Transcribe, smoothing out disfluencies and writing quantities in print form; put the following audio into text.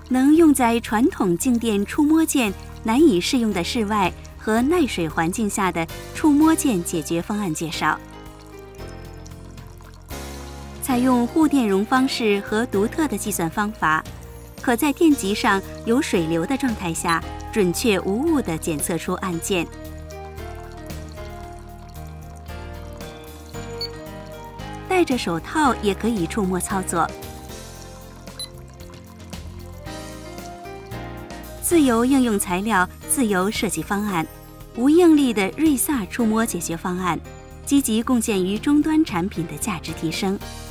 能用在传统静电触摸键难以适用的室外和耐水环境下的触摸键解决方案介绍。采用互电容方式和独特的计算方法，可在电极上有水流的状态下，准确无误地检测出按键。戴着手套也可以触摸操作。自由应用材料，自由设计方案，无应力的瑞萨触摸解决方案，积极贡献于终端产品的价值提升。